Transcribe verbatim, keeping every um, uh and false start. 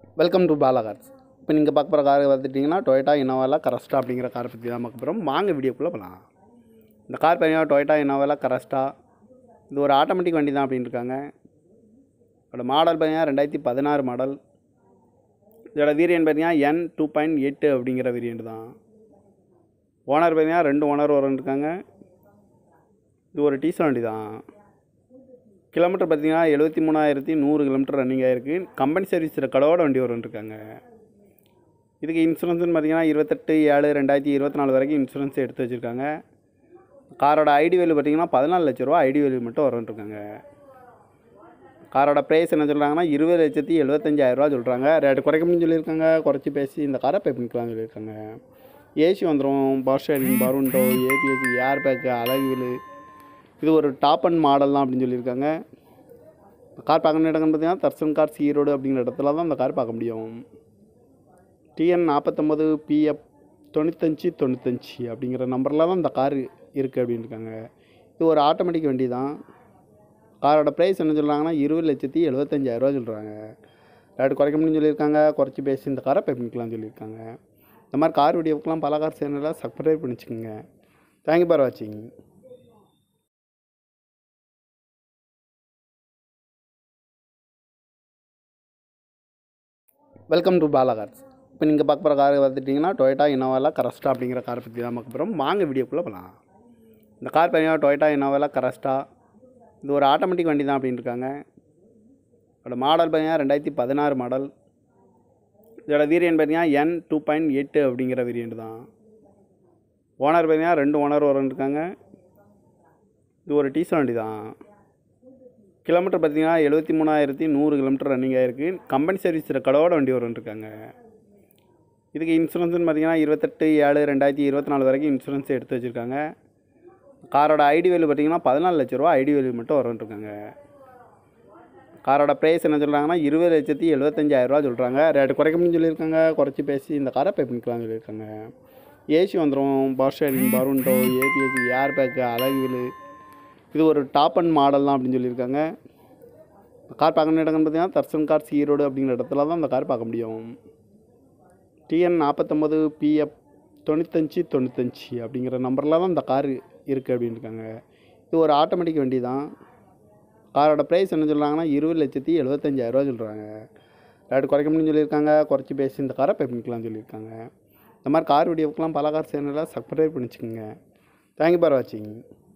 Welcome to Bala cars. இப்போ நீங்கள் பார்க்க போகிற கார் பார்த்துட்டிங்கன்னா டொயோட்டா இனோவாவில் கரஸ்டா அப்படிங்கிற காரை பற்றி தான் பார்க்க போகிறோம். வாங்க வீடியோக்குள்ளே போகலாம். இந்த கார் பார்த்தீங்கன்னா டொயோட்டா இனோவாவில் கரஸ்டா. இது ஒரு ஆட்டோமேட்டிக் வண்டி தான் அப்படின்னு இருக்காங்க. இதோட மாடல் பார்த்தீங்கன்னா ரெண்டாயிரத்தி பதினாறு மாடல். இதோட வேரியன்ட் பார்த்தீங்கன்னா என் டூ பாயிண்ட் எட்டு அப்படிங்கிற வேரியன்ட் தான். ஓனர் பார்த்தீங்கன்னா ரெண்டு ஓனர் வரன்ட்ருக்காங்க. இது ஒரு டீசல் வண்டி தான். கிலோமீட்டர் பார்த்தீங்கன்னா எழுபத்தி மூணாயிரத்தி நூறு கிலோமீட்டர் ரன்னிங் ஆகிருக்கு. கம்பெனி சர்வீஸ் ரெக்கார்டோட வண்டி வரும்ன்ருக்காங்க. இதுக்கு இன்சூரன்ஸ்னு பார்த்தீங்கன்னா இருபத்தெட்டு ஏழு ரெண்டாயிரத்தி இருபத்தி நாலு வரைக்கும் இன்சூரன்ஸ் எடுத்து வச்சுருக்காங்க. காரோட ஐடி வேல்யூ பார்த்தீங்கன்னா பதினாலு லட்ச ரூபா ஐடி வேல்யூ மட்டும் வரும்ன்ருக்காங்க. காரோட ப்ரைஸ் என்ன சொல்கிறாங்கன்னா இருபது லட்சத்தி எழுபத்தஞ்சாயிரரூவா சொல்கிறாங்க. ரேட்டு குறைக்கணும்னு சொல்லியிருக்காங்க. குறைச்சி பேசி இந்த காரை பே பண்ணிக்கலாம்னு சொல்லியிருக்காங்க. ஏசி வந்துடும், பவர் ஷேரிங், பருண்டோ, ஏபிஎஸ், ஏர் பேக்கு, அழகுவிலு. இது ஒரு டாப் அண்ட் மாடல் தான் அப்படின்னு சொல்லியிருக்காங்க. கார் பார்க்கணும் இடம்னு பார்த்தீங்கன்னா தர்சன் கார்ஸ் ஈரோடு அப்படிங்கிற இடத்துல தான் இந்த கார் பார்க்க முடியும். டிஎன் நாற்பத்தொம்பது பிஎஃப் தொண்ணூத்தஞ்சு தொண்ணூத்தஞ்சு அப்படிங்கிற நம்பரில் தான் இந்த கார் இருக்குது அப்படின்னு இருக்காங்க. இது ஒரு ஆட்டோமேட்டிக் வண்டி தான். காரோட ப்ரைஸ் என்ன சொல்கிறாங்கன்னா இருபது லட்சத்தி எழுபத்தஞ்சாயிரரூவா சொல்கிறாங்க. ரேட்டு குறைக்கணும்னு சொல்லியிருக்காங்க. குறைச்சி பேசி இந்த காரை பே பண்ணிக்கலாம்னு சொல்லியிருக்காங்க. இந்த மாதிரி கார் வீடியோக்கெலாம் பல கார் சேனலில் சப்ஸ்கிரைப் பண்ணிச்சுக்கோங்க. தேங்க்யூ ஃபார் வாட்சிங். Welcome to Bala cars. இப்போ நீங்கள் பார்க்க போகிற கார் பார்த்துட்டிங்கன்னா டொயோட்டா இனோவாவில் கரஸ்டா அப்படிங்கிற காரை பற்றி தான் பார்க்க போகிறோம். வாங்க வீடியோக்குள்ளே போகலாம். இந்த கார் பார்த்தீங்கன்னா டொயோட்டா இனோவாவில் கரஸ்டா. இது ஒரு ஆட்டோமேட்டிக் வண்டி தான் அப்படின்னு இருக்காங்க. இதோட மாடல் பார்த்தீங்கன்னா ரெண்டாயிரத்தி பதினாறு மாடல். இதோட வேரியன்ட் பார்த்தீங்கன்னா என் டூ பாயிண்ட் எட்டு அப்படிங்கிற வேரியன்ட் தான். ஓனர் பார்த்தீங்கன்னா ரெண்டு ஓனர் வரன்ட்ருக்காங்க. இது ஒரு டீசல் வண்டி தான். கிலோமீட்டர் பார்த்தீங்கன்னா எழுபத்தி மூணாயிரத்தி நூறு கிலோமீட்டர் ரன்னிங் ஆகிருக்கு. கம்பெனி சர்வீஸ் ரெக்கார்டோட வண்டி வரும்ன்ருக்காங்க. இதுக்கு இன்சூரன்ஸ்னு பார்த்தீங்கன்னா இருபத்தெட்டு ஏழு ரெண்டாயிரத்தி இருபத்தி நாலு வரைக்கும் இன்சூரன்ஸ் எடுத்து வச்சுருக்காங்க. காரோட ஐடி வேல்யூ பார்த்தீங்கன்னா பதினாலு லட்ச ரூபா ஐடி வேல்யூ மட்டும் வரும்ன்ருக்காங்க. காரோட ப்ரைஸ் என்ன சொல்கிறாங்கன்னா இருபது லட்சத்தி எழுபத்தஞ்சாயிரரூவா சொல்கிறாங்க. ரேட்டு குறைக்கணும்னு சொல்லியிருக்காங்க. குறைச்சி பேசி இந்த காரை பே பண்ணிக்கலாம்னு சொல்லியிருக்காங்க. ஏசி வந்துடும், பவர் ஷேரிங், பருண்டோ, ஏபிஎஸ், ஏர் பேக்கு, அழகுவிலு. இது ஒரு டாப் அண்ட் மாடல் தான் அப்படின்னு சொல்லியிருக்காங்க. கார் பார்க்கணும் இடம்னு பார்த்தீங்கன்னா தர்சன் கார்ஸ் ஈரோடு அப்படிங்கிற இடத்துல தான் இந்த கார் பார்க்க முடியும். டிஎன் நாற்பத்தொம்பது பிஎஃப் தொண்ணூத்தஞ்சு தொண்ணூத்தஞ்சு அப்படிங்கிற நம்பரில் தான் இந்த கார் இருக்குது அப்படின்னு இருக்காங்க. இது ஒரு ஆட்டோமேட்டிக் வண்டி தான். காரோட ப்ரைஸ் என்ன சொல்கிறாங்கன்னா இருபது லட்சத்தி எழுபத்தஞ்சாயிரரூவா சொல்கிறாங்க. ரேட்டு குறைக்கணும்னு சொல்லியிருக்காங்க. குறைச்சி பேசி இந்த காரை பே பண்ணிக்கலாம்னு சொல்லியிருக்காங்க. இந்த மாதிரி கார் வீடியோக்கெலாம் பல கார் சேனலில் சப்ஸ்கிரைப் பண்ணிச்சுக்கோங்க. தேங்க்யூ ஃபார் வாட்சிங்.